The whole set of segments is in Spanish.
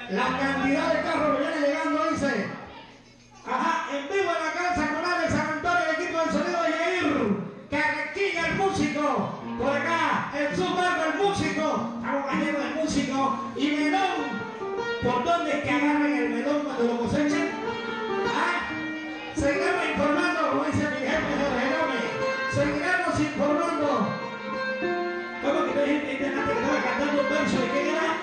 La cantidad de carros que viene llegando, dice. Ajá, en vivo en la casa con Alex San Antonio, el equipo del sonido de Yair. Carrequilla, el músico. Por acá, el Zubarro, el músico. Estamos llenos de músicos. Y melón. ¿Por dónde es que agarran el melón cuando lo cosechen? ¿Ah? Seguiremos informando, como dice mi jefe Jorge Gómez. Seguiremos informando. ¿Cómo que hay gente internacional que estaba cantando un verso de qué era?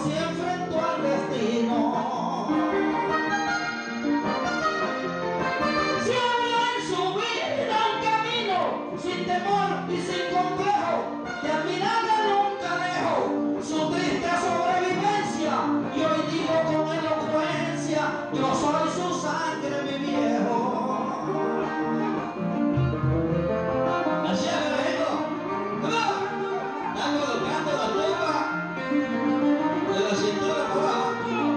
si enfrentó al destino. Si había en su vida un camino sin temor y sin complejo, y al mirarle nunca dejo su triste sobrevivencia, y hoy digo con elocuencia, yo soy su sangre, mi viejo. Así es, viejito. Están colocando la tumba de la cintura para abajo.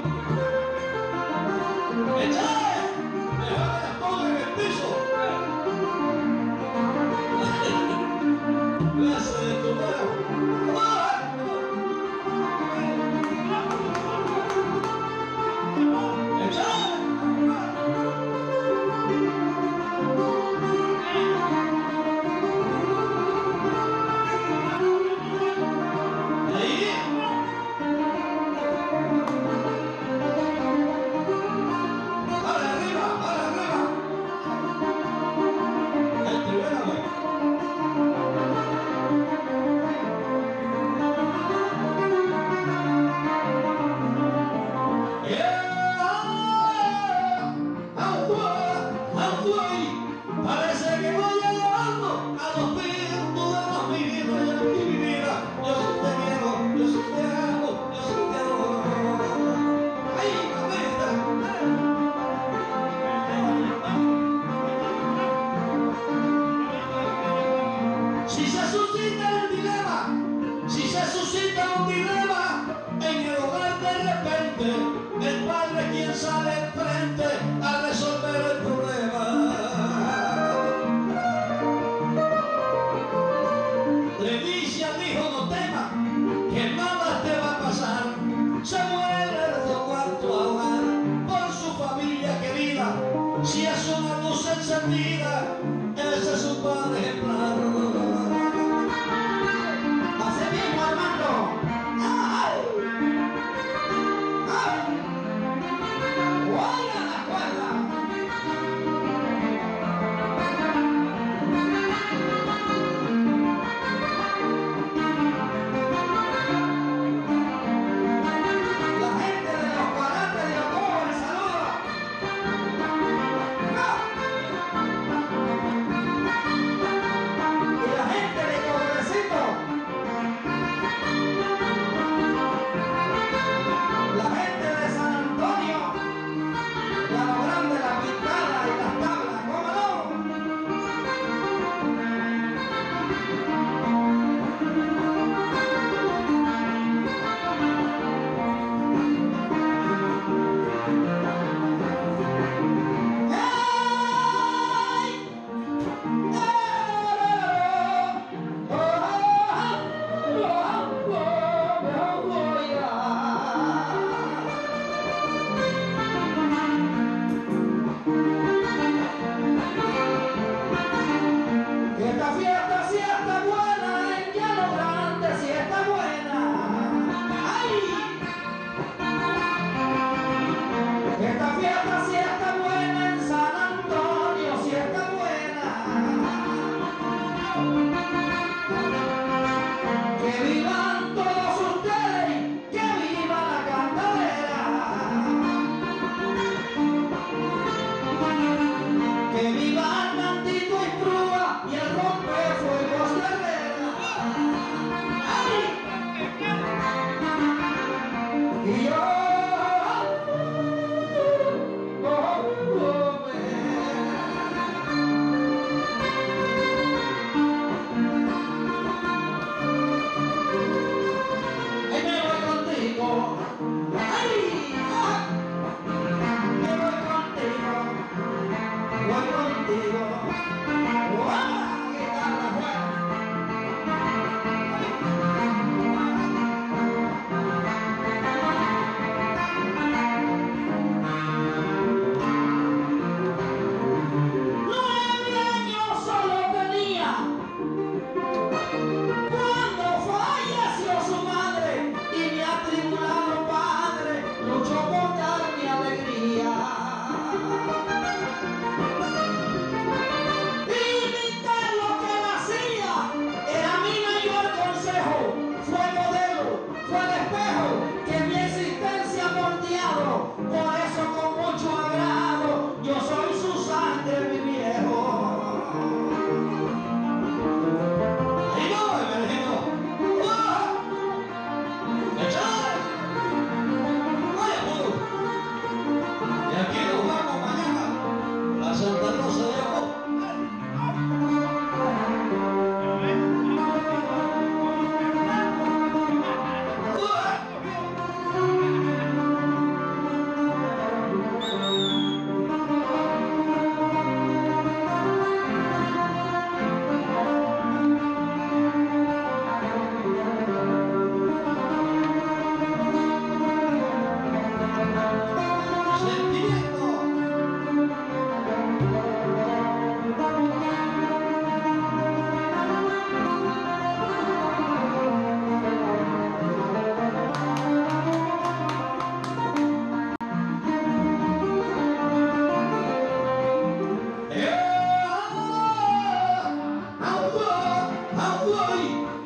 ¡Échale! ¡Dejale la tumba en el piso! ¡Clase de tumbero! ¡Échale! Parece que voy llegando a los pintos de los vividos y en mi vida. Yo sí te quiero, yo sí te amo, yo sí te adoro. ¡Ay, mamita! Si se suscita un dilema, si se suscita un dilema en el hogar de repente, el padre quien sale enfrente a resolver el problema. Le dice al hijo: no temas, que nada te va a pasar. Se muere de tu cuarto a hogar por su familia querida. Si es una luz encendida, ese es un padre ejemplar. Así mismo, hermano. ¡Ay! ¡Ay! ¡Oiga la cuerda! La gente de los 40 de octubre, saluda. ¡No!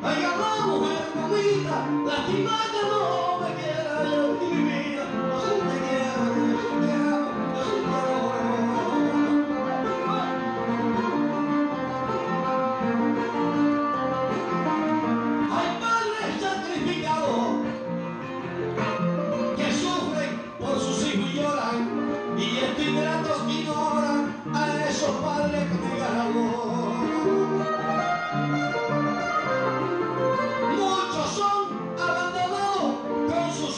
Ay, la mujer mamita, lástima que no me quiera yo y mi vida, no te quiero, no te quiero, no te quiero. Hay padres sacrificados que sufren por sus hijos y lloran, y estos ingratos ignoran a esos padres negados. Muchos son abandonados con sus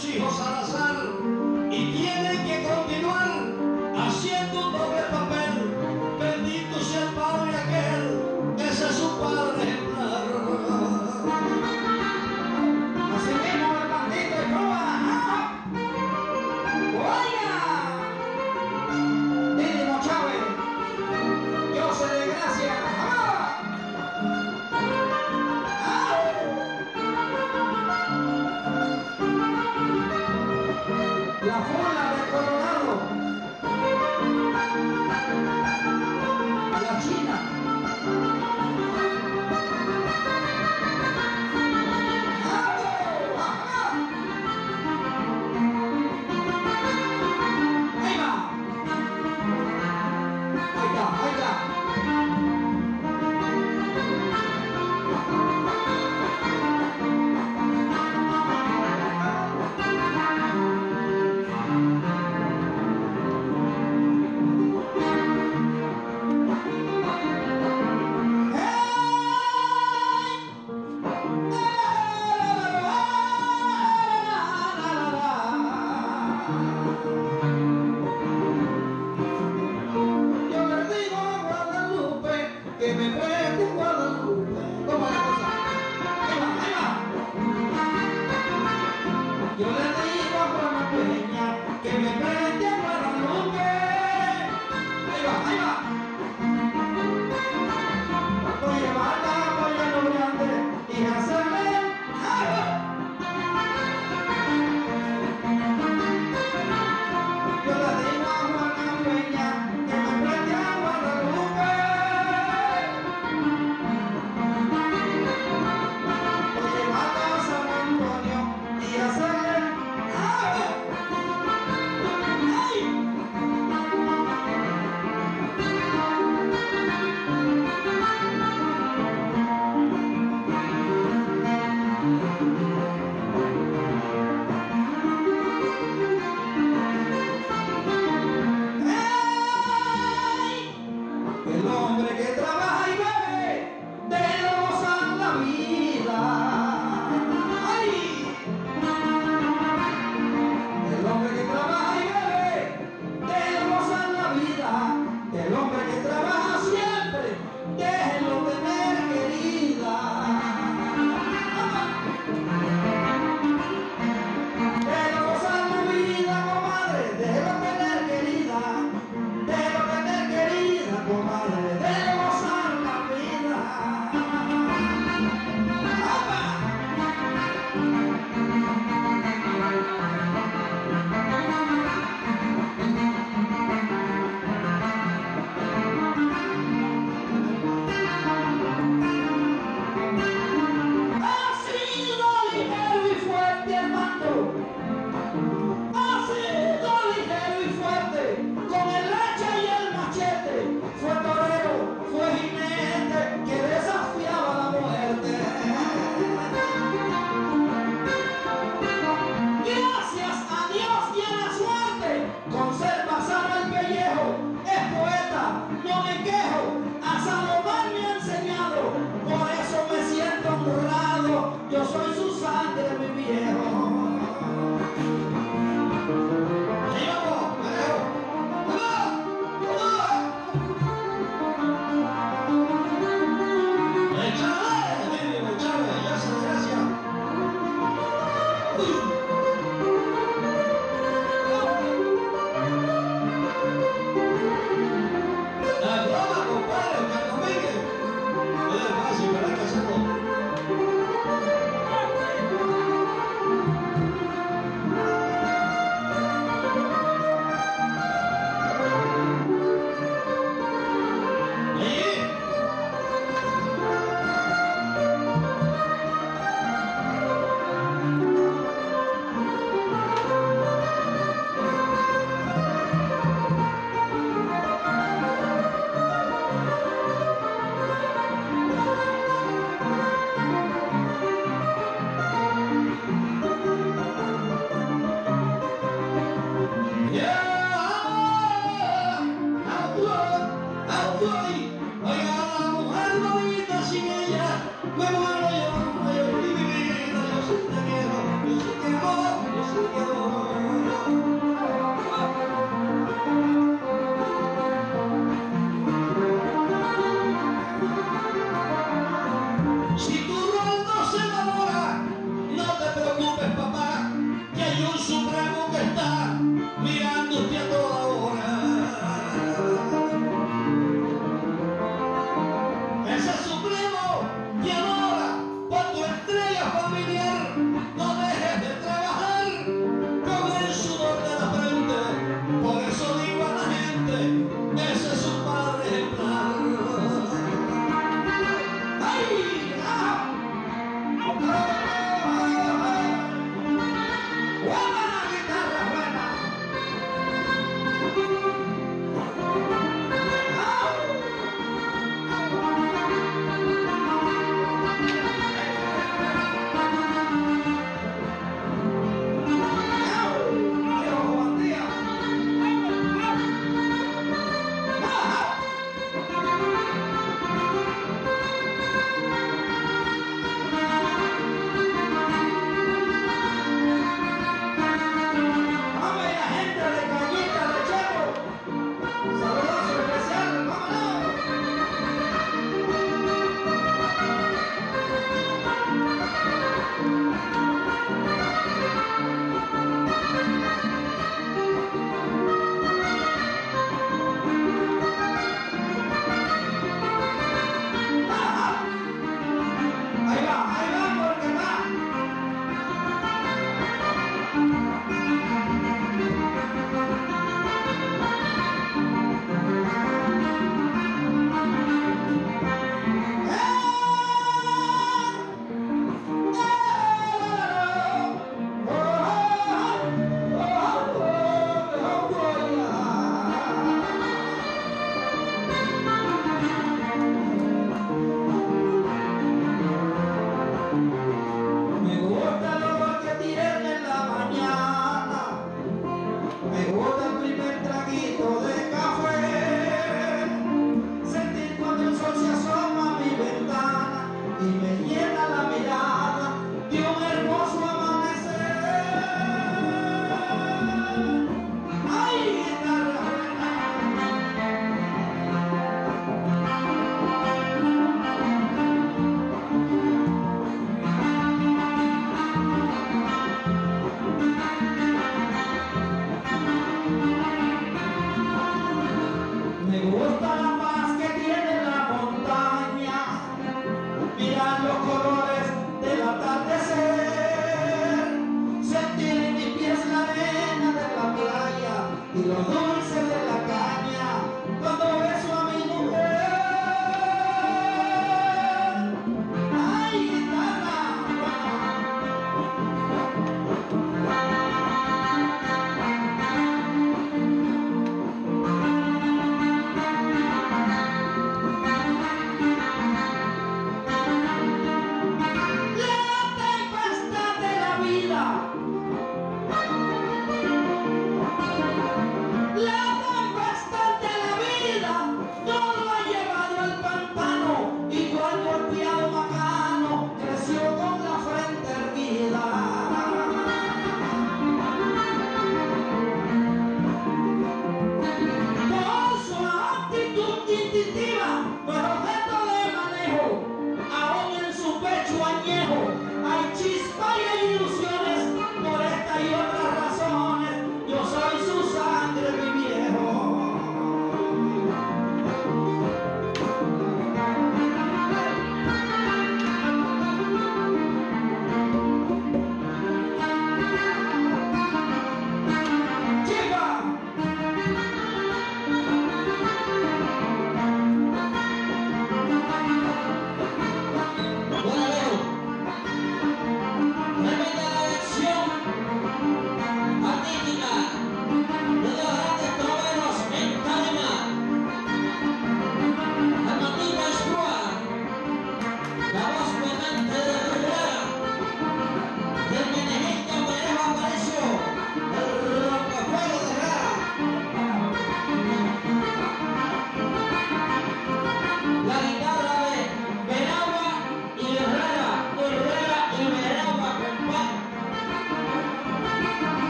familiar, no dejes de trabajar con el sudor de la frente. Por eso digo a la gente, ese es un padre ejemplar. ¡Ay! ¡Ah! ¡Buena la guitarra, buena!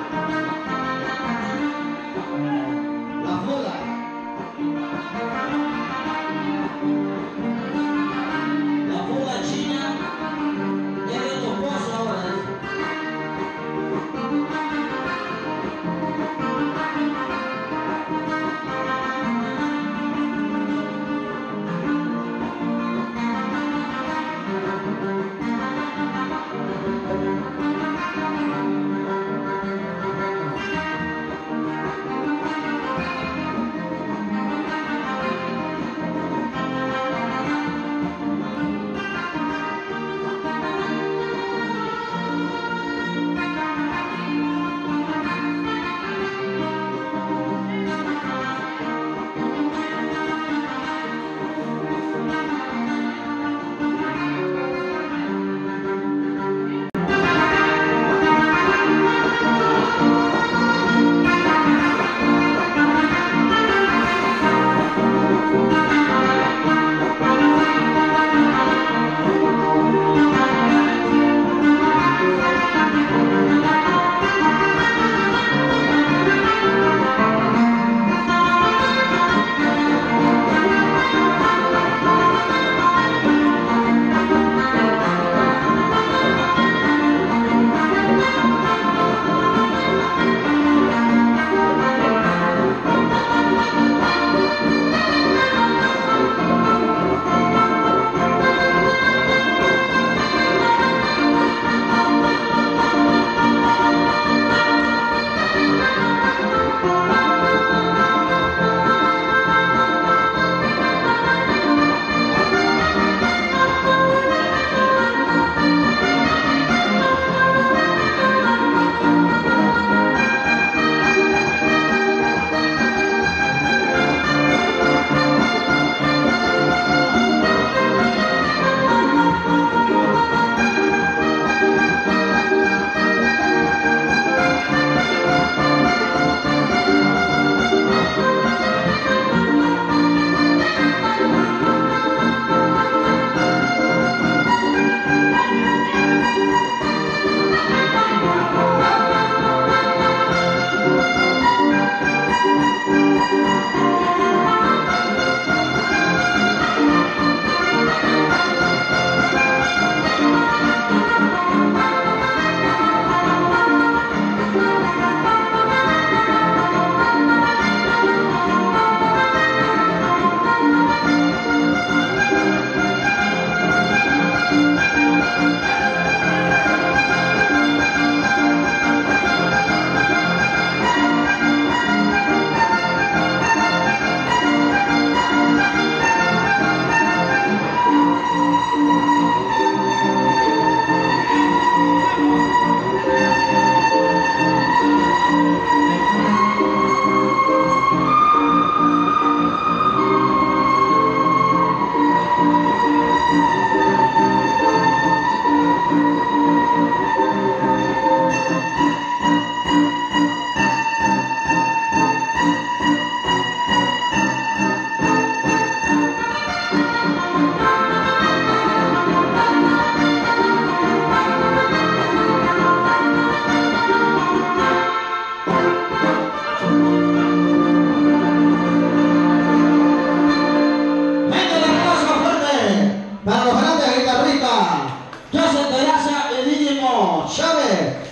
La Joda.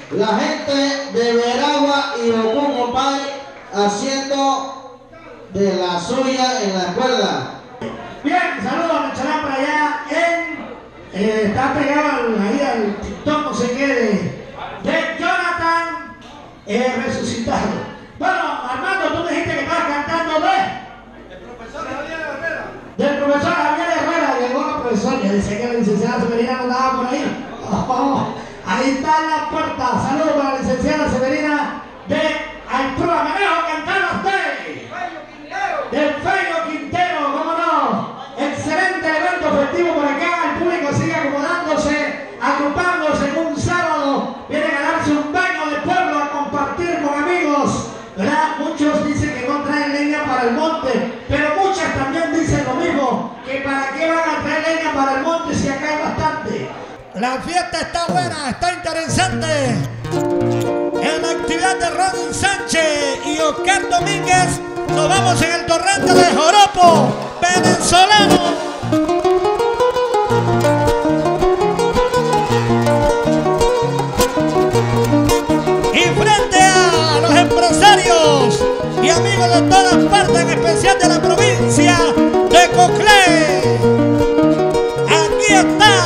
La gente de Veragua y Ocún, compadre, haciendo de la suya en la escuela. Bien, saludos a Mechalán para allá está pegado ahí al TikTok, no sé qué, de Jonathan resucitado. Bueno, Armando, tú me dijiste que estabas cantando del profesor Javier Herrera. Llegó la profesora, dice que la licenciada Severina no andaba por ahí. Oh, ahí está en la puerta. Saludos para la licenciada Severina de Aitrúa. Me dejo cantar a usted. Del Feyo Quintero, cómo no. Excelente evento festivo por acá. El público sigue acomodándose, agrupándose en un sábado. Vienen a darse un baño de pueblo, a compartir con amigos. ¿Verdad? Muchos dicen que no traen leña para el monte, pero muchas también dicen lo mismo, que para qué van a traer leña para el monte si acá hay bastante. La fiesta está buena, está interesante. En la actividad de Ron Sánchez y Oscar Domínguez, nos vamos en el torrente de Joropo, venezolano. Y amigos de todas partes, en especial de la provincia de Coclé. Aquí está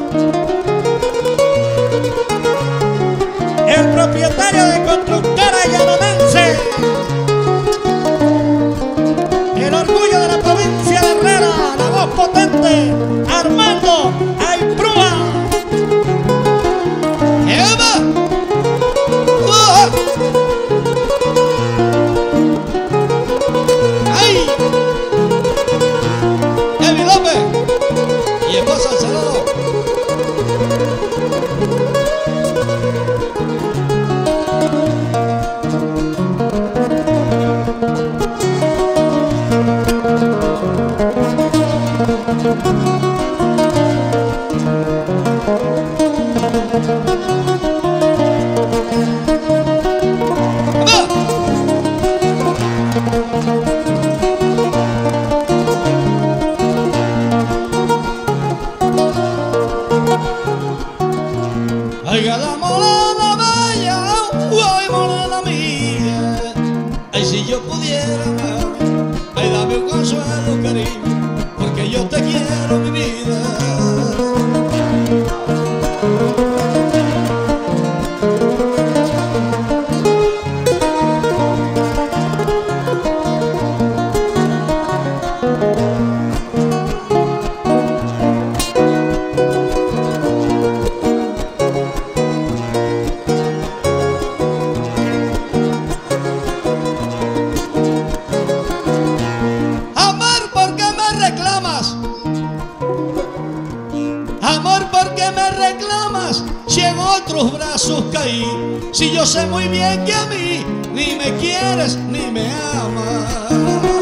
el propietario de Constructora Llanonense, el orgullo de la provincia de Herrera, la voz potente, Armando Aitrúa. Oiga la morena bella, ay morena mía, ay si yo pudiera, ay dame un consuelo cariño, porque yo te quiero mi vida. Si en otros brazos caí, si yo sé muy bien que a mí ni me quieres ni me amas.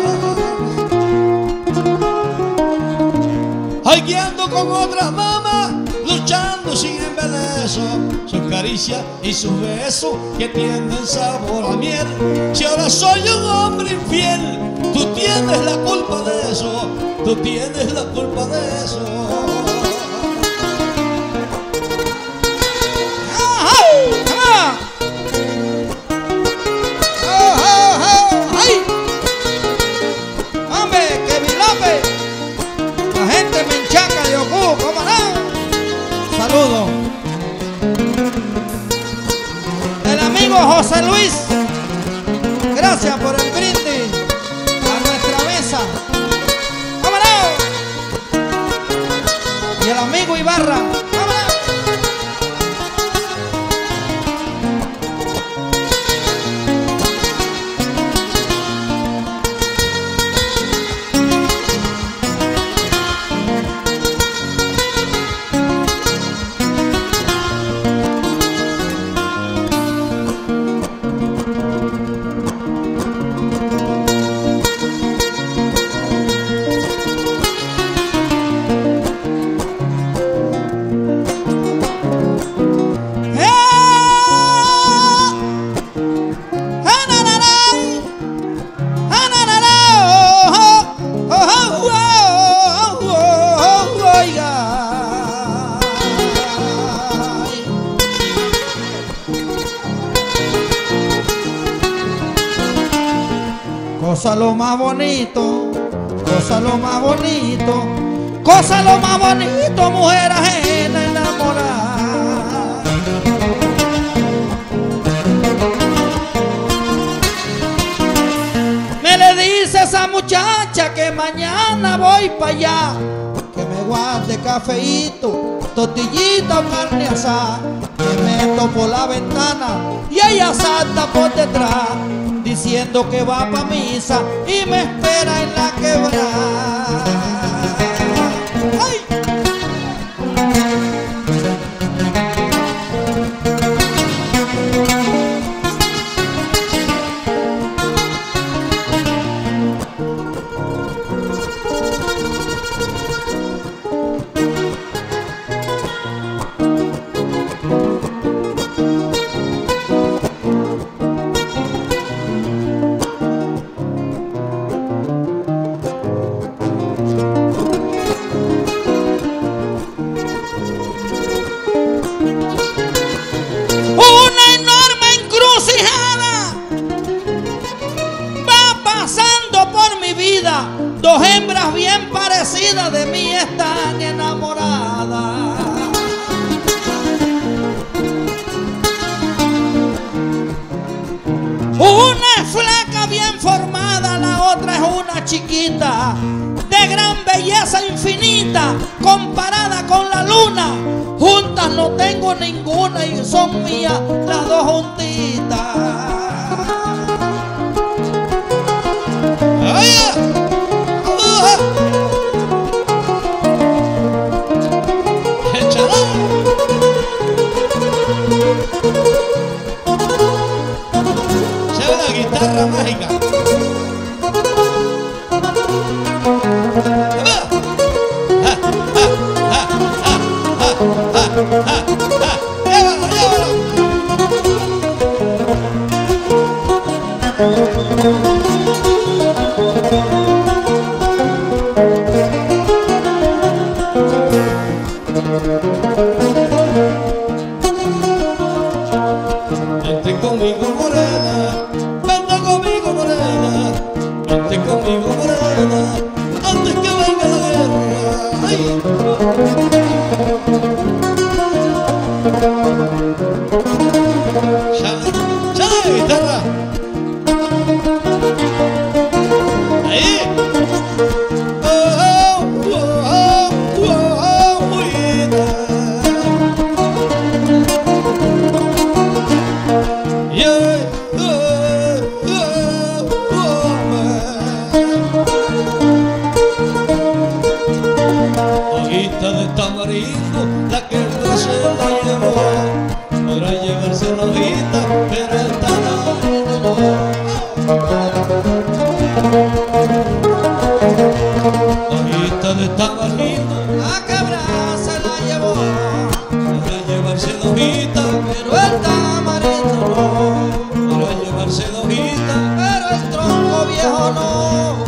Ay, que ando con otras mamas, luchando sin embeleso, sus caricias y sus besos que tienen sabor a miel. Si ahora soy un hombre infiel, tú tienes la culpa de eso, tú tienes la culpa de eso. Saludos. El amigo José Luis, gracias por el brindis a nuestra mesa. ¡Vámonos! Y el amigo Ibarra. ¡Vámonos! más bonito, cosa lo más bonito, cosa lo más bonito, mujer ajena enamorada. Me le dice esa muchacha que mañana voy para allá, que me guarde cafeíto, tortillita o carne asada. Me meto por la ventana y ella salta por detrás, diciendo que va pa' misa y me espera en la quebrada. ¡Ay! Dos hembras bien parecidas de mí están enamoradas. Una es flaca bien formada, la otra es una chiquita, de gran belleza infinita, comparada con la luna. Juntas no tengo ninguna y son mías las dos juntitas. ¡Oye! La guitarra mágica. Llévalo, llévalo. Vente conmigo, morena. Vente conmigo, morena. Vente conmigo, morena. Antes que venga la guerra. ¡Ay! ¡Ya la guitarra! ¡Ahí! Hojita de tamarindo, la que el se la llevó. Podrá llevarse la hojita, pero el tamarindo no. Hojita de tamarindo, la quebrada se la llevó. Podrá llevarse la hojita, pero el tamarindo no. Podrá llevarse la hojita, pero el tronco viejo no.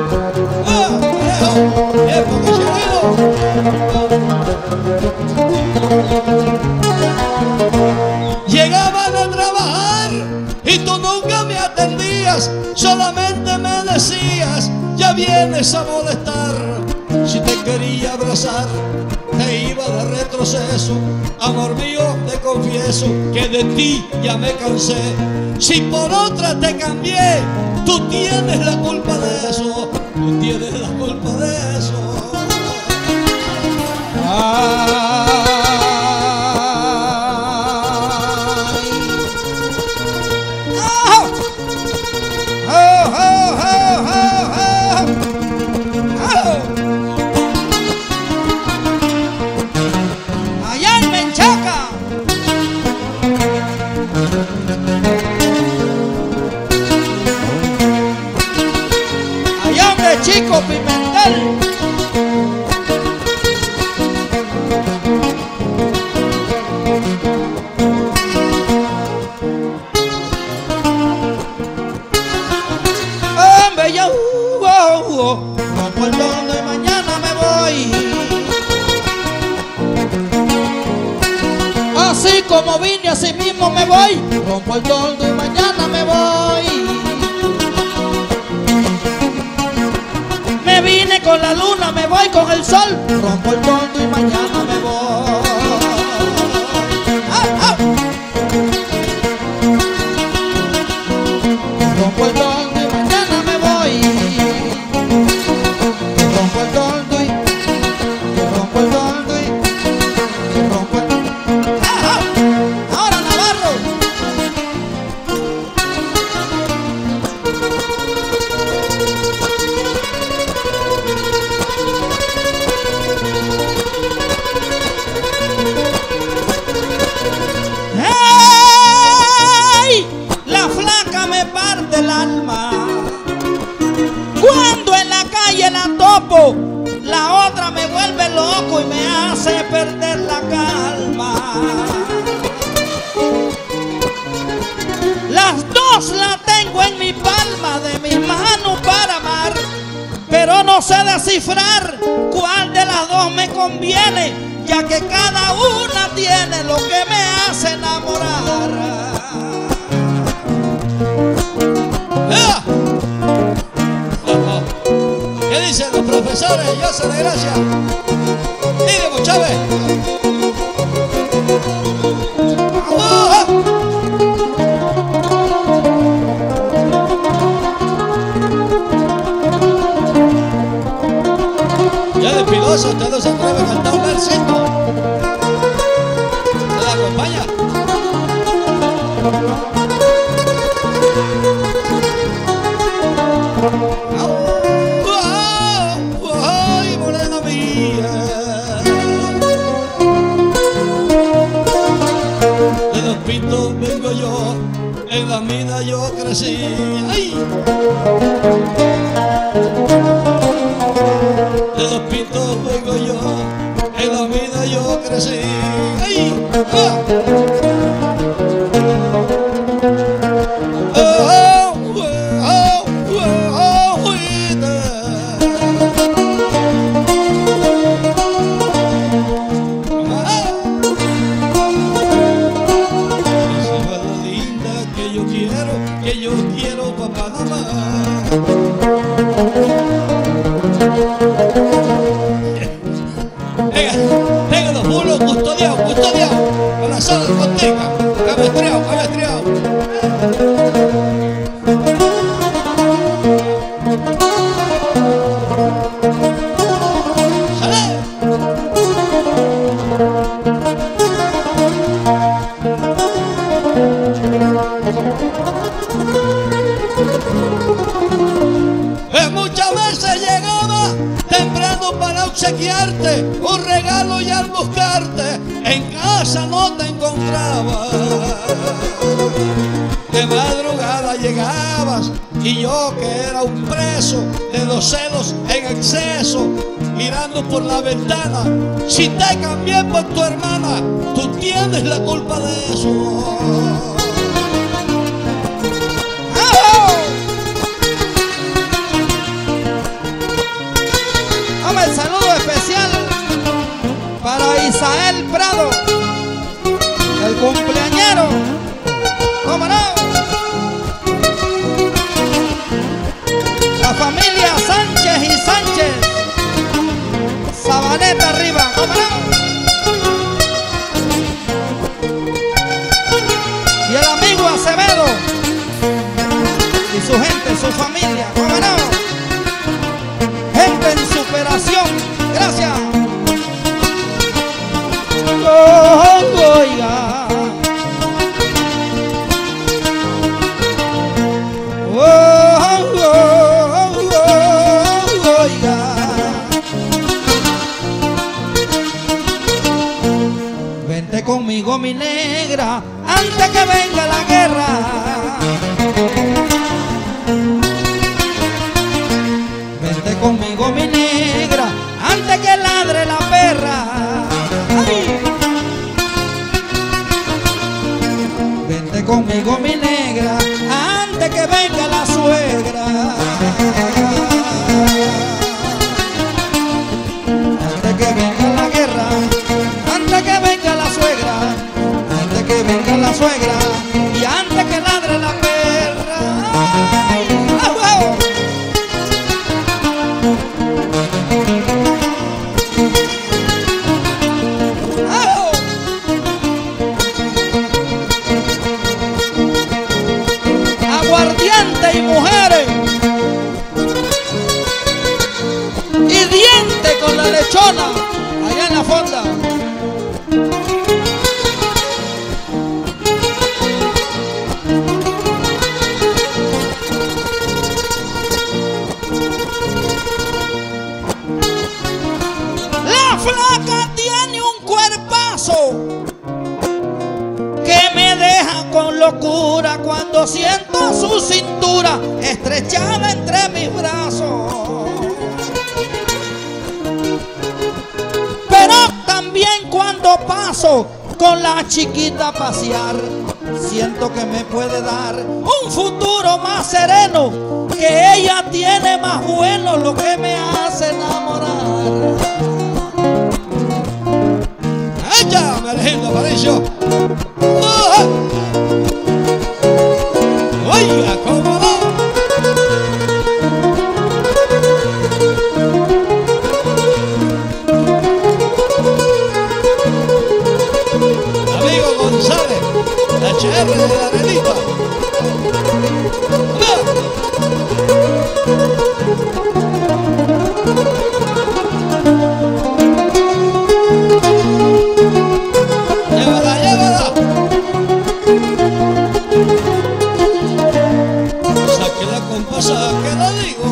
Llegaban a trabajar y tú nunca me atendías, solamente me decías, ya vienes a molestar. Si te quería abrazar, te iba de retroceso. Amor mío, te confieso que de ti ya me cansé. Si por otra te cambié, tú tienes la culpa de eso. Tú tienes la culpa de eso. Allá en Menchaca, allá de Chico Pimentel. Rompo el toldo y mañana me voy. Así como vine, así mismo me voy. Rompo el toldo y mañana me voy. vine con la luna, me voy con el sol. Rompo el toldo y mañana me voy. ¡Ah, ah! Rompo el toldo y mañana me voy. Rompo el toldo y rompo el toldo y rompo el toldo. ¡Ah, ah! Ahora Navarro. ¡Hey! La flaca me parte el alma. Cuando en la calle la topo, la otra me vuelve loco y me hace perder la calma. Las dos la tengo en mi palma de mis manos para amar, pero no sé descifrar cuál de las dos me conviene, ya que cada una tiene lo que me hace enamorar. ¡Ah! ¿Qué dicen los profesores? Yo soy de gracia. Dígame, Chávez. ¡Ah! Ya de piloso, usted no se atreve a cantar un versito. ¿Se la acompaña? ¡Ay, morena mía! De los Pintos vengo yo, en la mina yo crecí. ¡Ay! De los Pintos vengo yo, en la mina yo crecí. ¡Ay! ¡Ah! Que yo quiero pa' Panamá. Venga los bulos custodiados, con la sala de discoteca, cabestreado. ¡Sale! Muchas veces llegaba temprano para obsequiarte un regalo y al buscarte en casa no te encontraba. De madrugada llegabas y yo que era un preso de los celos en exceso, mirando por la ventana. Si te cambié por tu hermana, tú tienes la culpa de eso. El saludo especial para Isael Prado, el cumpleañero. ¿Cómo no? La familia Sánchez y Sánchez, Sabaneta arriba. ¿Cómo no? Y el amigo Acevedo y su gente, su familia. ¿Cómo no? Gente en superación, gracias. Oiga. Oiga. Vente conmigo, mi negra, antes que venga la guerra. Conmigo, mi negra, antes que ladre la perra. ¡Ay! Vente conmigo, mi negra, antes que venga la suegra. Antes que venga la guerra, antes que venga la suegra, antes que venga la suegra y antes que ladre la perra. ¡Ay! ¡Ah, wow! diente con la lechona allá en la fonda. La flaca tiene un cuerpazo que me deja con locura cuando siento su cintura estrechada entre mis brazos. Pero también cuando paso con la chiquita a pasear, siento que me puede dar un futuro más sereno, que ella tiene más bueno, lo que me hace enamorar. ¡Ella, Alejandro Aparicio! Oiga, cómo no. Amigo González, la HR de la Arenita. Llévala, llévala. Saque la compasa que la digo.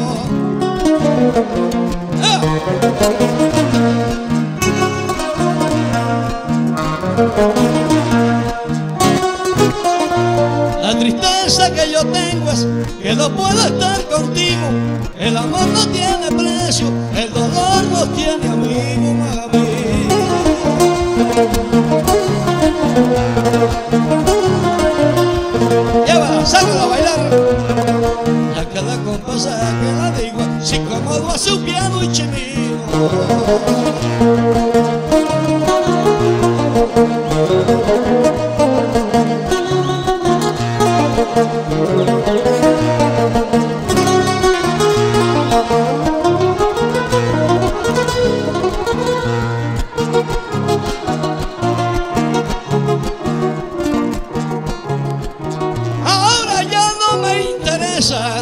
La tristeza que yo tengo es que no puedo estar contigo. El amor no tiene precio, el dolor no tiene amigo, mami. Llévala, sácala a bailar. Ya que la compasa que la digo, si cómodo hace un piano y chimino. Ahora ya no me interesa.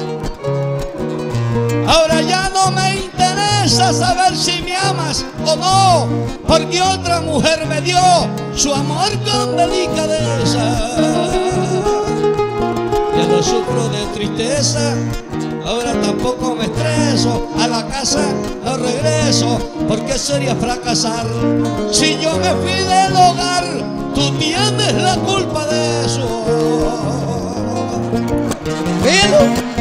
Ahora ya no me interesa saber si me amas o no, porque otra mujer me dio su amor con delicadeza. Ya no sufro de tristeza, ahora tampoco me estreso. A la casa no regreso, porque sería fracasar. Si yo me fui del hogar, tú tienes la culpa de eso. ¿Pero?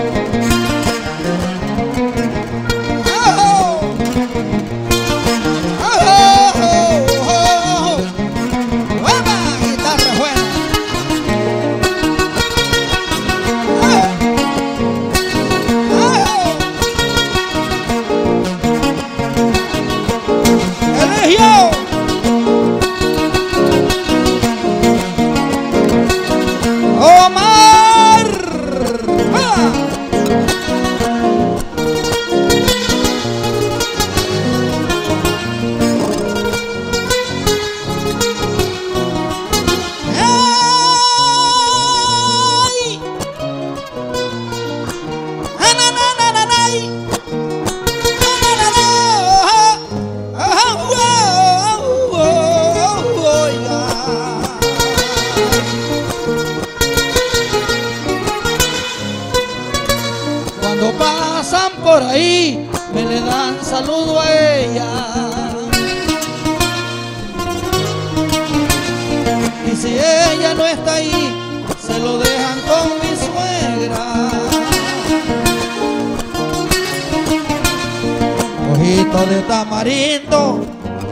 Cuando pasan por ahí, me le dan saludo a ella. Y si ella no está ahí, se lo dejan con mi suegra. Hojita de tamarindo,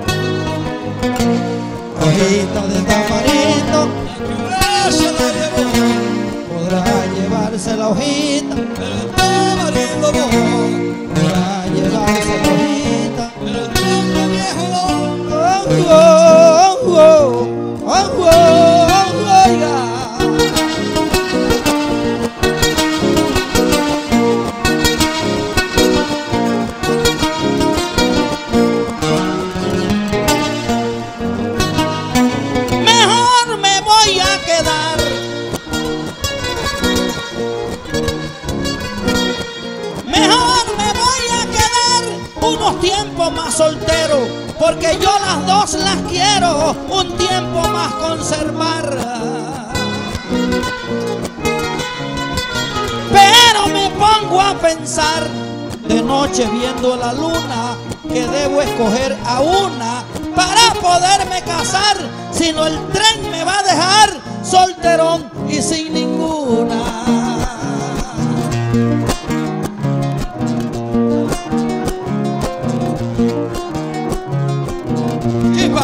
hojita de tamarindo, podrá llevarse la hojita, el tamarindo podrá llevarse la hojita, pero el tronco viejo oiga. tiempo más soltero, porque yo las dos las quiero un tiempo más conservar. Pero me pongo a pensar de noche viendo la luna que debo escoger a una para poderme casar, si no el tren me va a dejar solterón y sin ninguna. Chipa,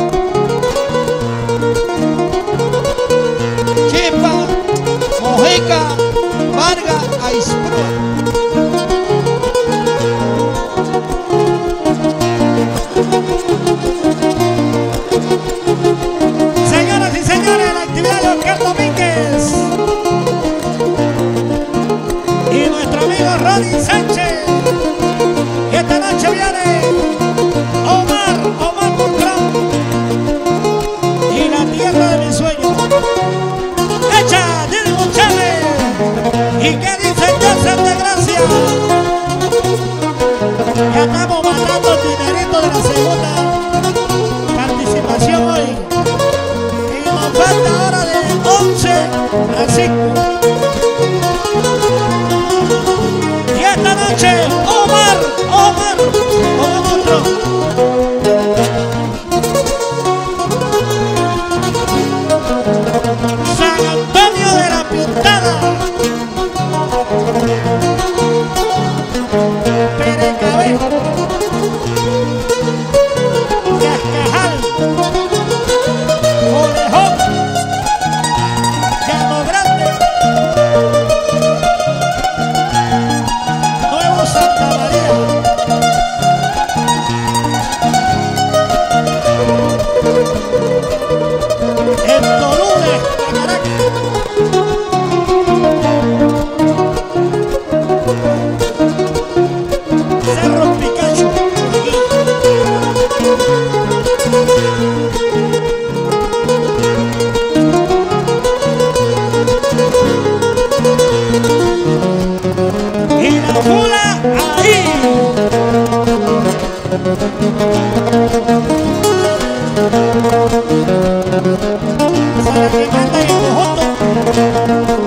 Chipa, Mojica, Vargas, Aisprua. Señoras y señores, la actividad de Oscar Domínguez y nuestro amigo Ronnie Sánchez. Y esta noche viene Omar Butrón y la tierra de mis sueños. Echa, Dilma Chávez. ¿Y qué dice Joseph de Gracia? Ya estamos matando el dinerito de la segunda participación hoy. Y nos falta ahora de 11 a 5. Y esta noche, Omar Butrón. San Antonio de la Pintada, Perecabé, Cascajal, Orejón, Llano Grande, Nuevo Santa María, en Tolude, Cerro Picacho, y la mula ahí. Para que canta en conjunto.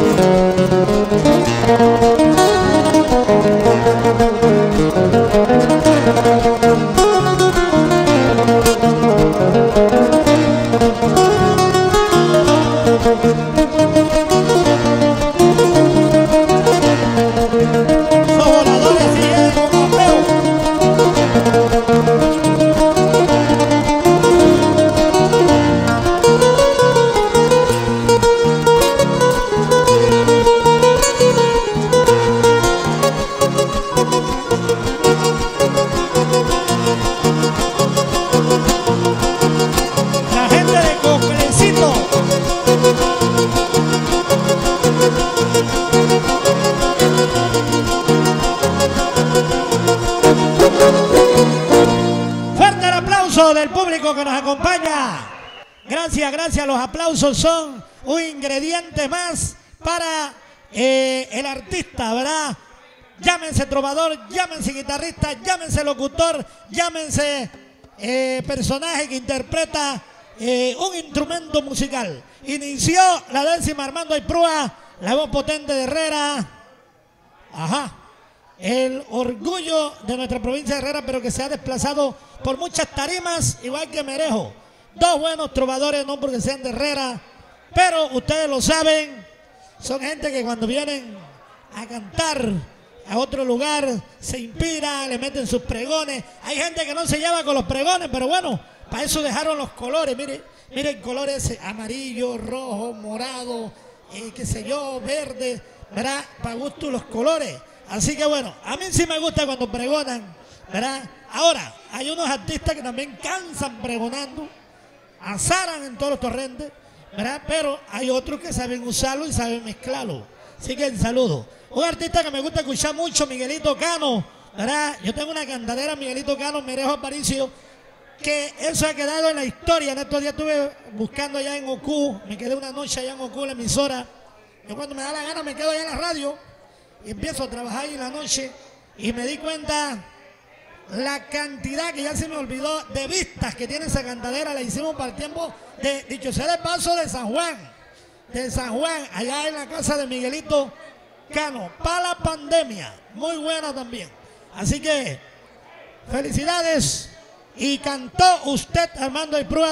Los voladores siguen con apeo. La gente de Coclecito. Fuerte el aplauso del público que nos acompaña. Gracias, gracias. Los aplausos son un ingrediente más para el artista, ¿verdad? Llámense trovador, llámense guitarrista, llámense locutor, llámense personaje que interpreta un instrumento musical. Inició la décima Armando Aiprúa, la voz potente de Herrera. Ajá. El orgullo de nuestra provincia de Herrera, pero que se ha desplazado por muchas tarimas, igual que Merejo. Dos buenos trovadores, no porque sean de Herrera, pero ustedes lo saben, son gente que cuando vienen a cantar a otro lugar se inspira, le meten sus pregones. Hay gente que no se lleva con los pregones, pero bueno, para eso dejaron los colores. Mire el color ese, amarillo, rojo, morado, qué sé yo, verde, ¿verdad? Para gusto los colores. Así que bueno, a mí sí me gusta cuando pregonan, ¿verdad? Ahora, hay unos artistas que también cansan pregonando, azaran en todos los torrentes, ¿verdad? Pero hay otros que saben usarlo y saben mezclarlo. Así que el saludo. Un artista que me gusta escuchar mucho, Miguelito Cano, ¿verdad? Yo tengo una cantadera, Miguelito Cano, Merejo Aparicio, que eso ha quedado en la historia. En estos días estuve buscando allá en Ocú, me quedé una noche allá en Ocú, la emisora. Yo cuando me da la gana me quedo allá en la radio y empiezo a trabajar ahí en la noche y me di cuenta, la cantidad que ya se me olvidó de vistas que tiene esa cantadera. La hicimos para el tiempo de, dicho sea de paso, de San Juan, allá en la casa de Miguelito Cano, para la pandemia, muy buena también. Así que felicidades. Y cantó usted, Armando Iprueba,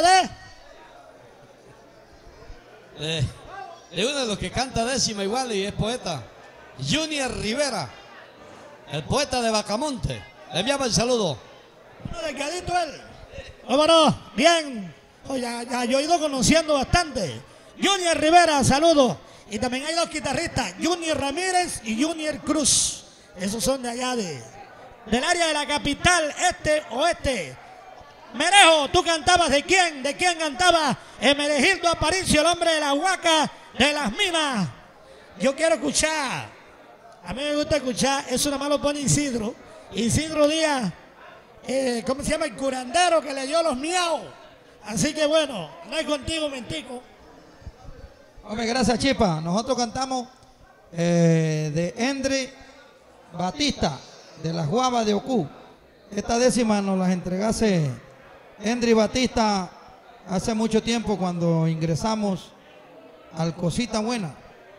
de uno de los que canta décima igual y es poeta, Junior Rivera, el poeta de Bacamonte. Le enviaba el saludo. Uno delgadito él. Vámonos, bien. Ya yo he ido conociendo bastante. Junior Rivera, saludo. Y también hay dos guitarristas, Junior Ramírez y Junior Cruz. Esos son de allá del área de la capital, oeste. Merejo, ¿tú cantabas de quién? ¿De quién cantabas? Hermenegildo Aparicio, el hombre de la Huaca de las Minas. Yo quiero escuchar. A mí me gusta escuchar. Eso nada más lo pone Isidro Díaz. ¿Cómo se llama? El curandero que le dio los miau. Así que bueno, no hay contigo, mentico. Hombre, gracias, Chipa. Nosotros cantamos de Endri Batista, de las Guavas de Ocú. Esta décima nos las entregase Endri Batista hace mucho tiempo cuando ingresamos al Cosita Buena.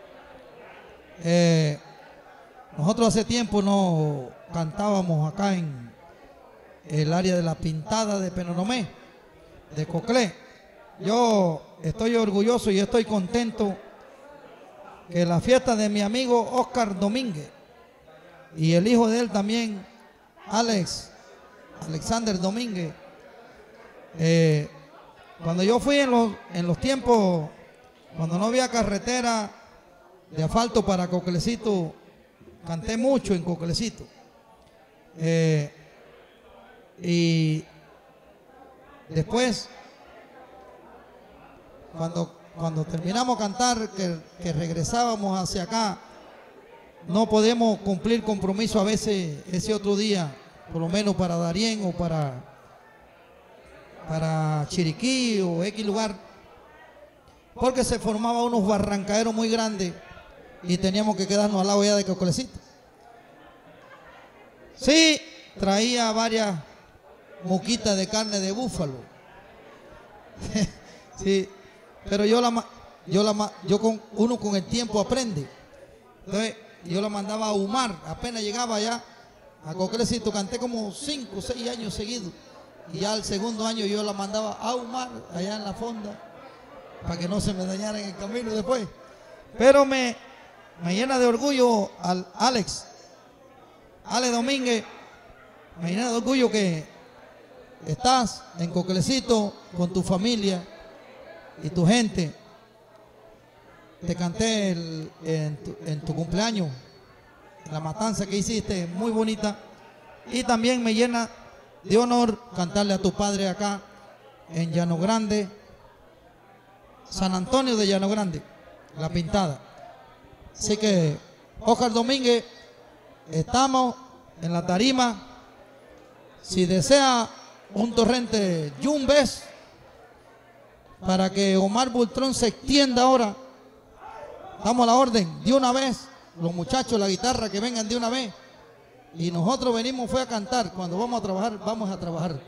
Nosotros hace tiempo no cantábamos acá en el área de la Pintada de Penonomé, de Coclé. Yo estoy orgulloso y estoy contento que la fiesta de mi amigo Oscar Domínguez y el hijo de él también, Alexander Domínguez, cuando yo fui en los tiempos, cuando no había carretera de asfalto para Coclecito, canté mucho en Coclecito. Y después, cuando terminamos de cantar, que regresábamos hacia acá, no podemos cumplir compromiso a veces ese otro día, por lo menos para Darién o para Chiriquí o X lugar, porque se formaban unos barrancaderos muy grandes y teníamos que quedarnos al lado ya de Coclecito. Sí, traía varias moquitas de carne de búfalo. Sí, pero uno con el tiempo aprende. Entonces yo la mandaba a ahumar, apenas llegaba allá a Coclecito, canté como 5 o 6 años seguidos. Y ya al segundo año yo la mandaba a ahumar allá en la fonda para que no se me dañara en el camino después. Pero me llena de orgullo al Alex Domínguez, me llena de orgullo que estás en Coclecito con tu familia y tu gente. Te canté en tu cumpleaños, la matanza que hiciste, muy bonita. Y también me llena de honor cantarle a tu padre acá en Llano Grande, San Antonio de Llano Grande, La Pintada. Así que, Oscar Domínguez, estamos en la tarima. Si desea un torrente Yumbes para que Omar Bultrón se extienda ahora, damos la orden de una vez. Los muchachos, la guitarra, que vengan de una vez. Y nosotros venimos fue a cantar. Cuando vamos a trabajar, vamos a trabajar.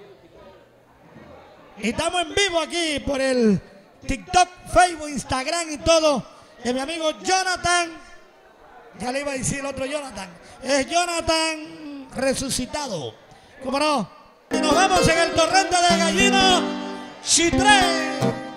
Y estamos en vivo aquí por el TikTok, Facebook, Instagram y todo, de mi amigo Jonathan. Ya le iba a decir el otro Jonathan. Es Jonathan resucitado. ¿Cómo no? Y nos vamos en el torrente de Gallino Chitré.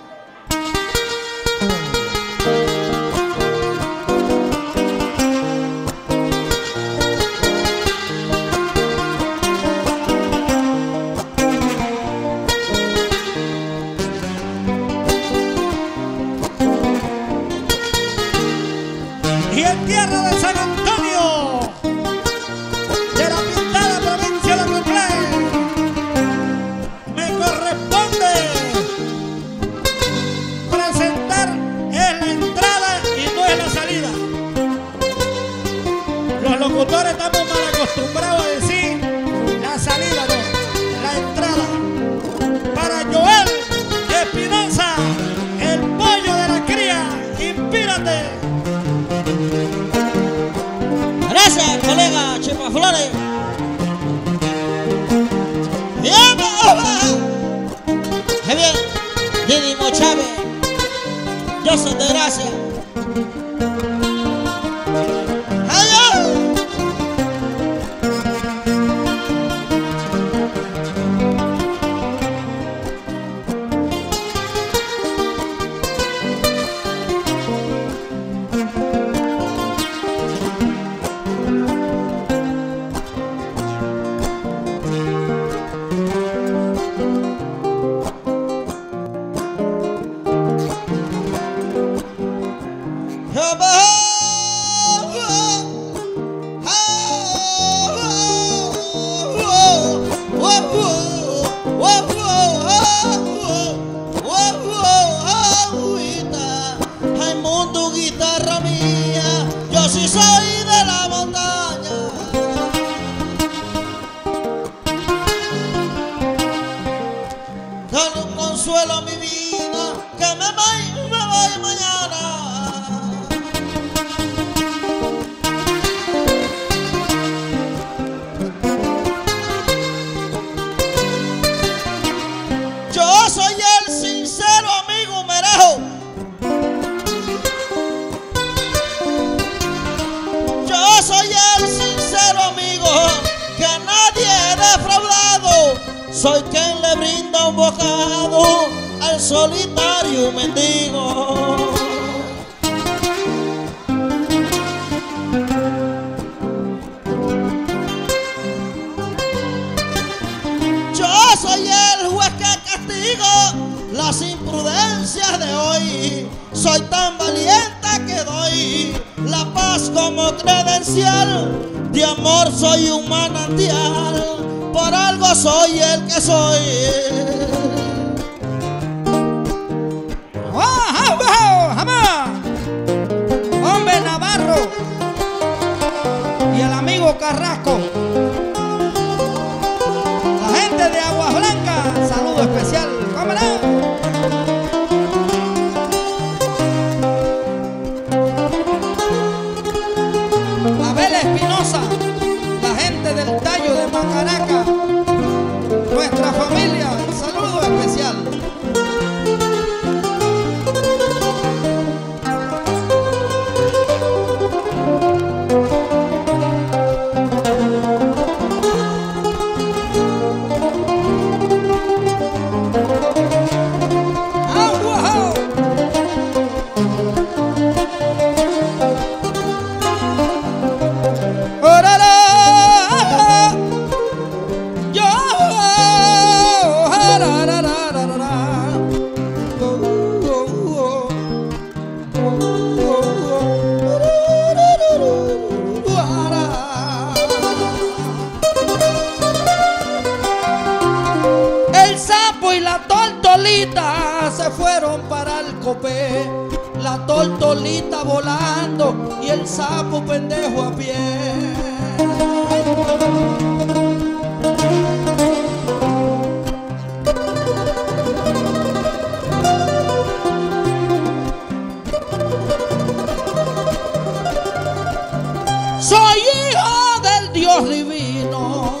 Y en tierra de San Antonio, de la Pintada, provincia de Coclé, me corresponde dale un consuelo a mi vida, que me voy mañana. Yo soy el sincero amigo Merejo. Yo soy el sincero amigo que nadie he defraudado. Soy quien le brinda un bocado al solitario mendigo. Yo soy el juez que castigo las imprudencias de hoy. Soy tan valiente que doy la paz como credencial. De amor soy un manantial, por algo soy el que soy. ¡Jamás! Hombre Navarro y el amigo Carrasco. La gente de Aguas Blancas, saludo especial. ¡Vámonos! Abel Espinosa, la gente del Tallo de Macaraca, nuestra familia, saludo especial. Se fueron para el copé, la tortolita volando y el sapo pendejo a pie. Soy hijo del Dios divino.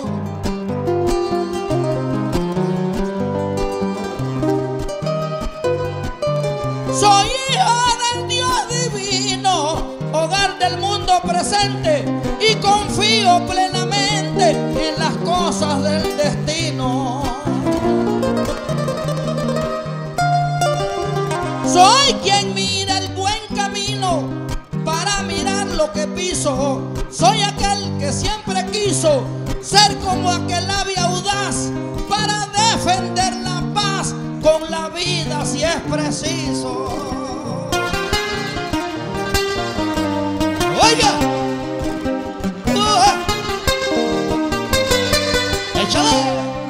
Soy hijo del Dios divino, hogar del mundo presente, y confío plenamente en las cosas del destino. Soy quien mira el buen camino para mirar lo que piso. Soy aquel que siempre quiso ser como aquel ave audaz para defender la paz con la vida si es preciso. Oiga, échale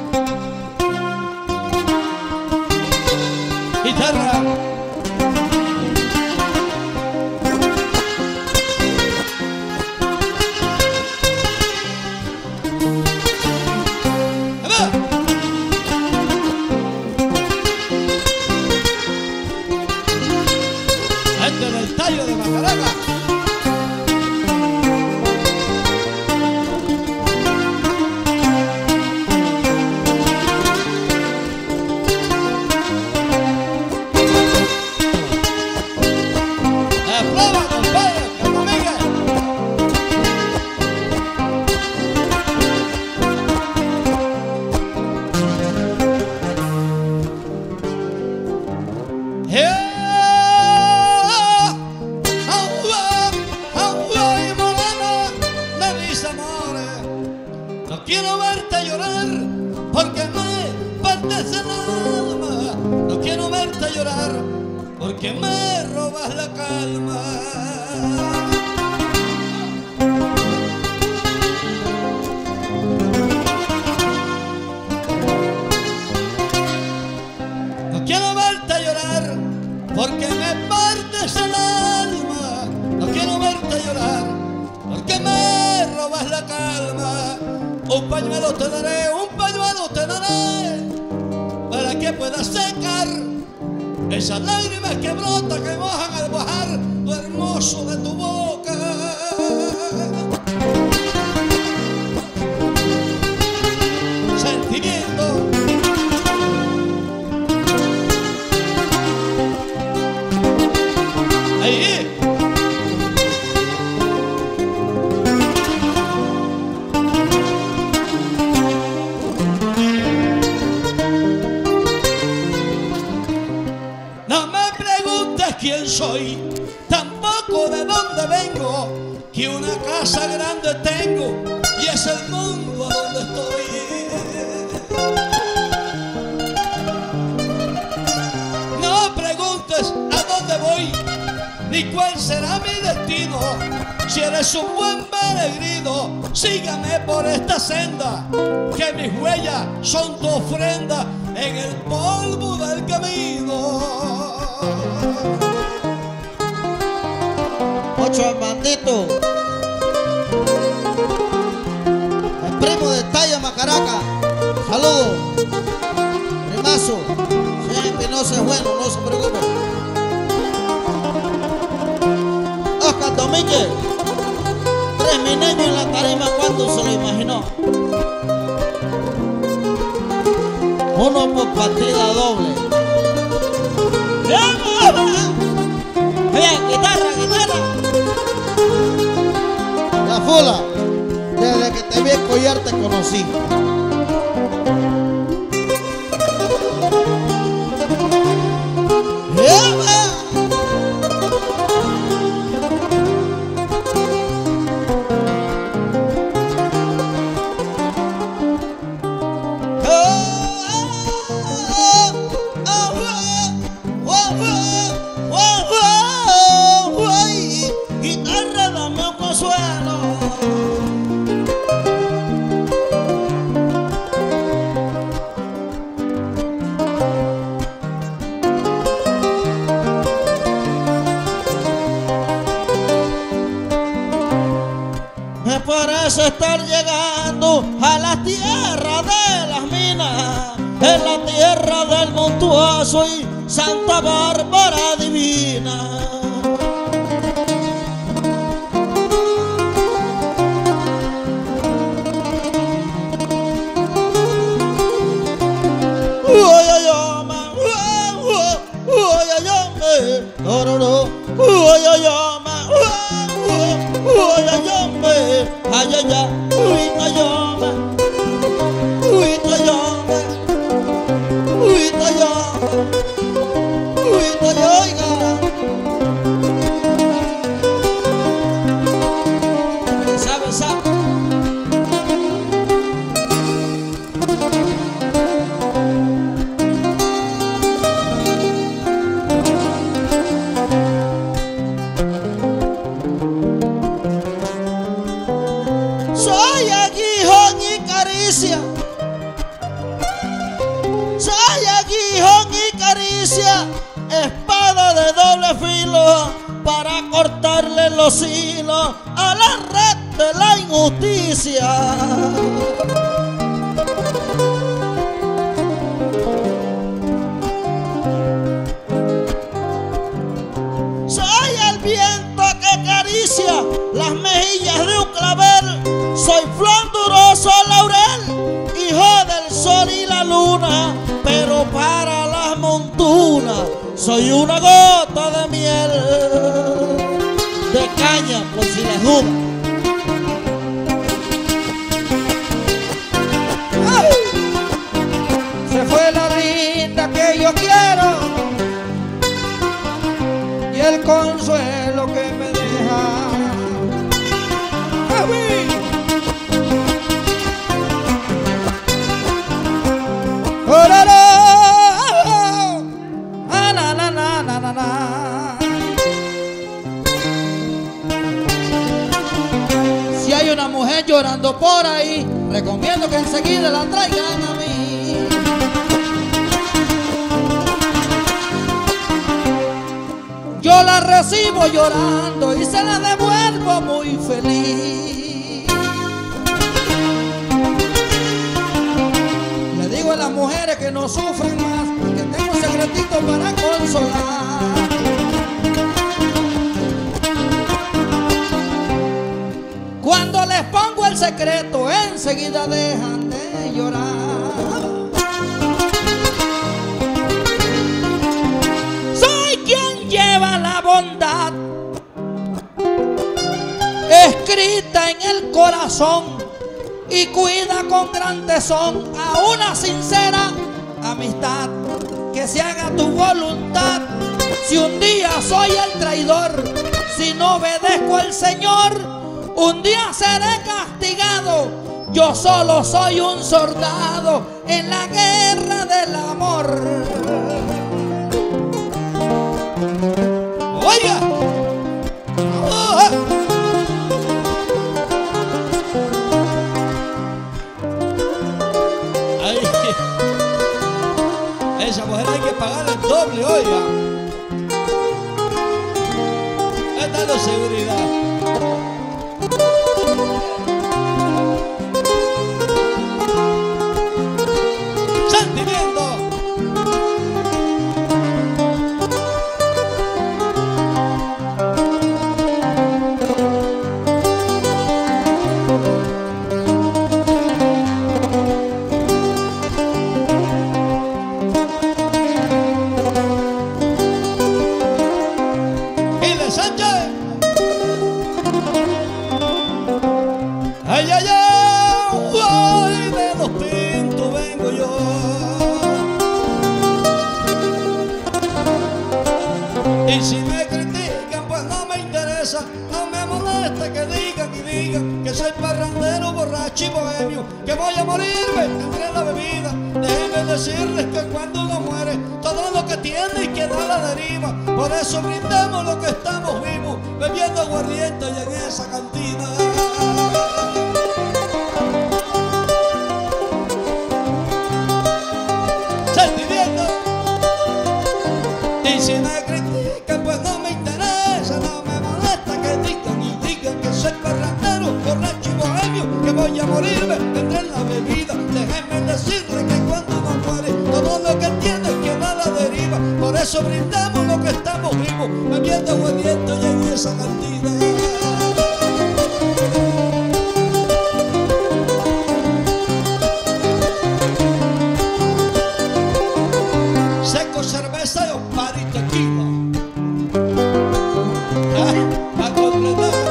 guitarra. Gente del Tallo de Macaraca. No quiero verte llorar porque me partes el alma. No quiero verte llorar porque me robas la calma. No quiero verte llorar porque me partes el alma. No quiero verte llorar porque me robas la calma. Un pañuelo te daré para que puedas esas lágrimas que brotan, que mojan al bajar lo hermoso de tu boca. Sentimiento. Ahí. No me preguntes quién soy, tampoco de dónde vengo, que una casa grande tengo y es el mundo donde estoy. No preguntes a dónde voy, ni cuál será mi destino. Si eres un buen peregrino, sígame por esta senda, que mis huellas son tu ofrenda en el polvo del camino. Ocho al bandito, el primo de Talla Macaraca. Saludos, primazo. Señor Espinosa es bueno, no se preocupe. Oscar Domínguez, 3 mineños en la tarima, ¿cuándo se lo imaginó? Uno por partida doble. Bien, guitarra, guitarra. La Fula, desde que te vi en Collar te conocí. Guitarra, dame un consuelo. Me parece estar llegando a la tierra de las minas, en la tierra del Montuoso y Santa Bárbara Divina. Soy aguijón y caricia, soy aguijón y caricia, espada de doble filo para cortarle los hilos a la red de la injusticia. Soy el viento que acaricia las mejillas de un clavel, soy frondoso laurel, hijo del sol y la luna, pero para las montunas soy una gota de miel, de caña por si las dudas. Se fue la linda que yo quiero y el consuelo que me deja. Oh, la, la, ah, na, na, na, na, na, na. Si hay una mujer llorando por ahí, recomiendo que enseguida la traigan a mí. Yo la recibo llorando y se la devuelvo muy feliz. Le digo a las mujeres que no sufren más, que tengo secretito para consolar. Cuando les pongo el secreto, enseguida dejan de llorar. Soy quien lleva la bondad escrita en el corazón y cuida con gran tesón a una sincera amistad. Que se haga tu voluntad. Si un día soy el traidor, si no obedezco al Señor, un día seré castigado. Yo solo soy un soldado en la guerra del amor. Oiga. Ahí. Esa mujer hay que pagar el doble, oiga. Esta es la seguridad. Ay, ay, ay, de los Pintos vengo yo. Y si me critican, pues no me interesa, no me molesta que digan y digan que soy parrandero, borracho y bohemio, que voy a morirme entre la bebida. Déjenme decirles que cuando uno muere, todo lo que tiene y queda a la deriva. Por eso brindamos lo que estamos vivos, bebiendo aguardiente y en esa cantina. Y si me critican, pues no me interesa, no me molesta que digan y digan que soy parrandero, borracho y bohemio, que voy a morirme entre la bebida. Déjenme decirles que cuando uno muere, todo lo que tiene queda a la deriva. Por eso brindamos lo que estamos vivos, bebiendo aguardiente y en esa cantina. Seco, cerveza y Omar y tequila. A completar.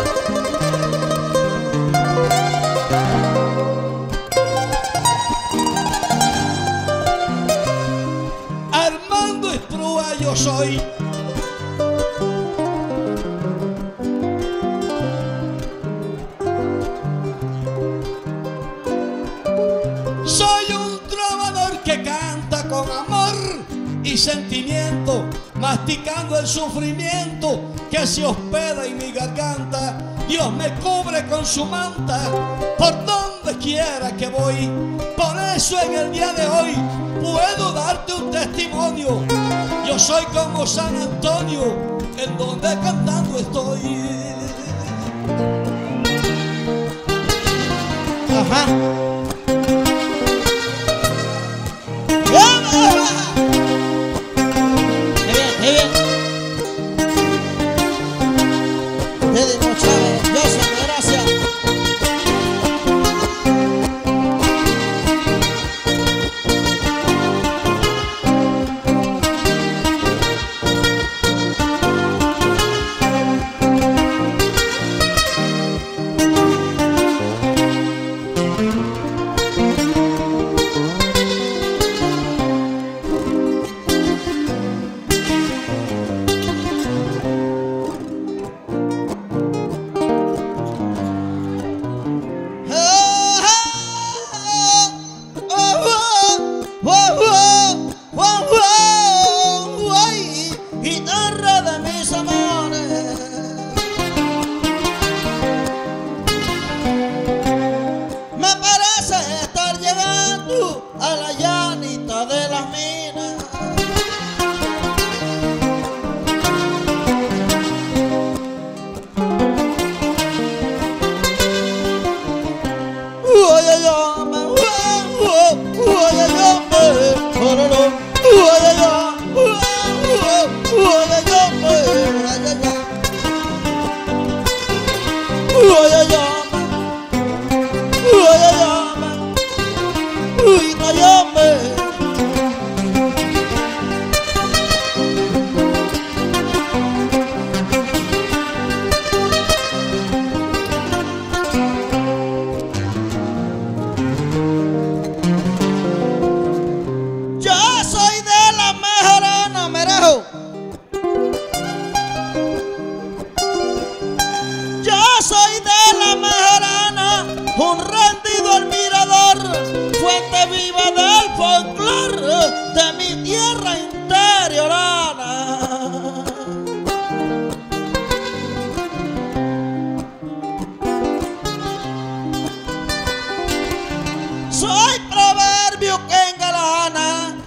Armando Esprúa yo soy. Soy un trovador que canta con amor y sentimiento, masticando el sufrimiento que se hospeda en mi garganta. Dios me cubre con su manta por donde quiera que voy. Por eso en el día de hoy puedo darte un testimonio. Yo soy como San Antonio, en donde cantando estoy. Ajá.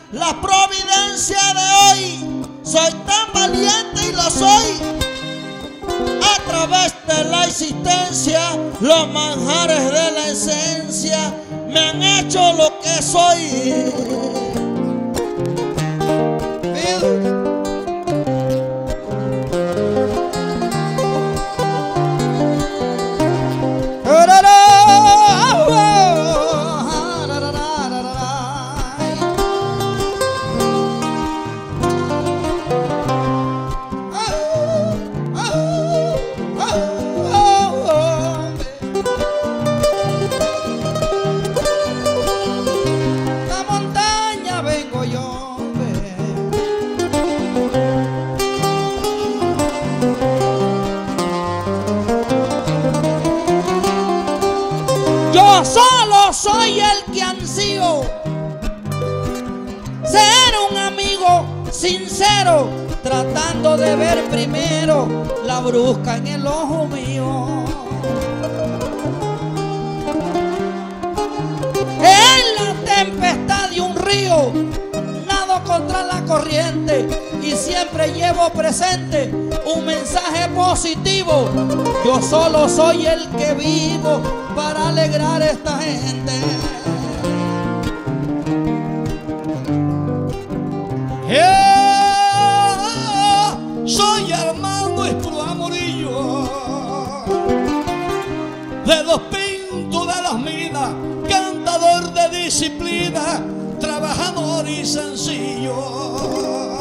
la providencia de hoy. Soy tan valiente y lo soy. A través de la existencia, los manjares de la esencia me han hecho lo que soy. Yo solo soy el que ansío ser un amigo sincero, tratando de ver primero la brusca en el ojo mío. En la tempestad de un río nado contra la corriente y siempre llevo presente un mensaje positivo. Yo solo soy el que vivo para alegrar a esta gente. Soy Armando Esproa Murillo, de los Pintos de las Minas, cantador de disciplina, trabajador y sencillo.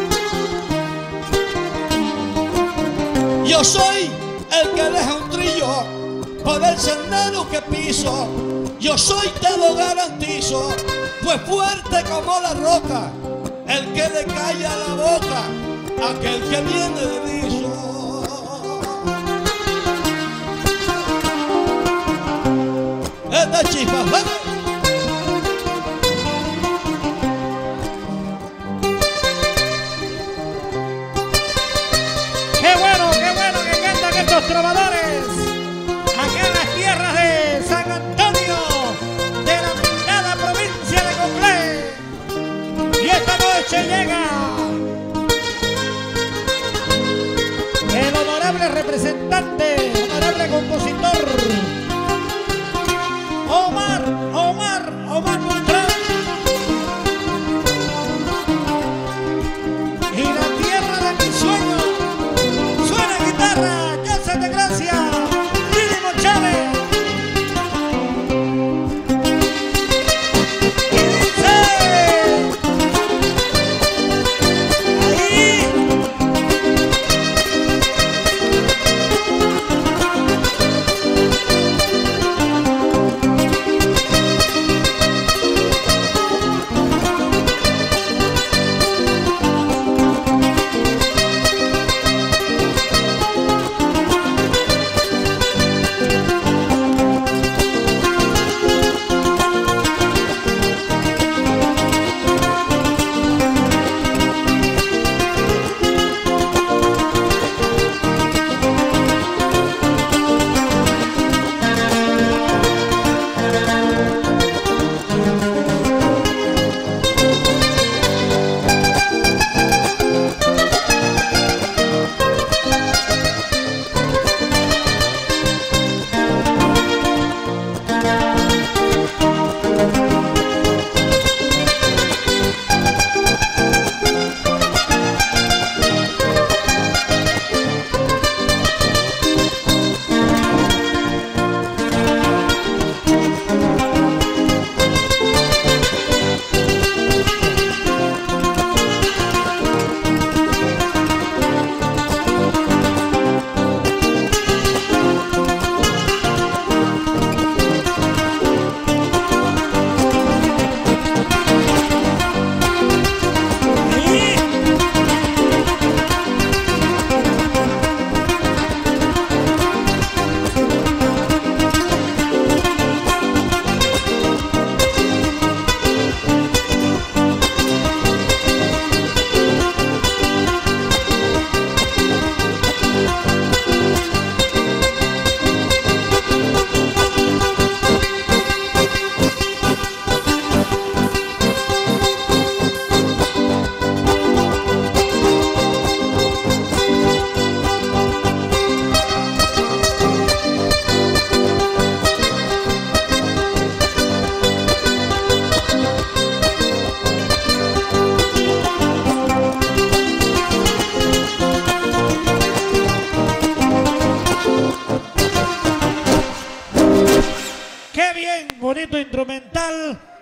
Yo soy el que deja un trillo por el sendero que piso. Yo soy, te lo garantizo, pues fuerte como la roca, el que le calla la boca a aquel que viene de liso. Esta chispa, qué bueno que cantan estos trovadores acá en las tierras de San Antonio, de la minada provincia de Coclé. Y esta noche llega el honorable representante, honorable compositor Omar Montrán. Y la tierra de mis sueños suena guitarra, casa de gracia, Lili Chávez. Y dice ahí.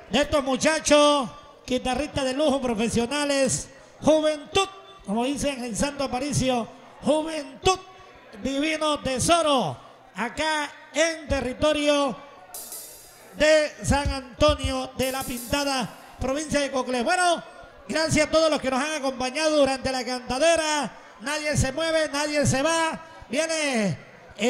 de estos muchachos, guitarristas de lujo profesionales, juventud, como dicen en Santo Aparicio, juventud, divino tesoro, acá en territorio de San Antonio de la Pintada, provincia de Coclé. Bueno, gracias a todos los que nos han acompañado durante la cantadera. Nadie se mueve, nadie se va. Viene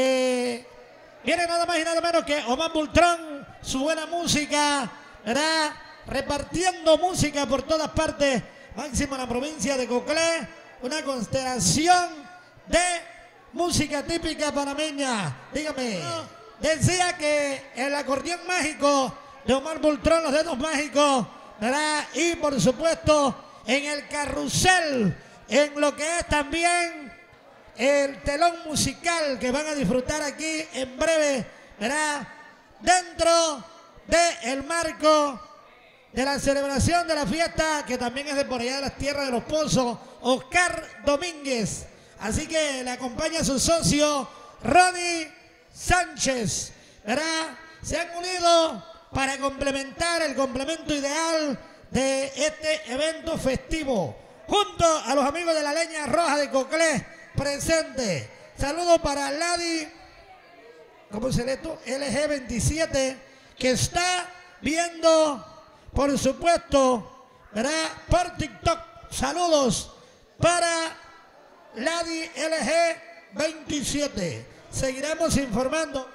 nada más y nada menos que Omar Bultrón, su buena música, ¿verdad? Repartiendo música por todas partes, máximo en la provincia de Coclé, una constelación de música típica panameña. Dígame, decía que el acordeón mágico de Omar Bultrón, los dedos mágicos, ¿verdad? Y por supuesto en el carrusel, en lo que es también el telón musical que van a disfrutar aquí en breve, ¿verdad? Dentro del marco de la celebración de la fiesta, que también es de por allá de las tierras de los Pozos, Oscar Domínguez. Así que le acompaña su socio, Ronnie Sánchez, ¿verdad? Se han unido para complementar el complemento ideal de este evento festivo, junto a los amigos de la Leña Roja de Coclé, presente. Saludos para Ladi, ¿cómo se lee esto? LG27, que está viendo, por supuesto, ¿verdad? Por TikTok. Saludos para Ladi LG27. Seguiremos informando.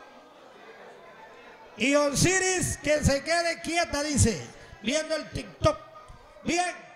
Y Osiris, que se quede quieta, dice, viendo el TikTok. Bien.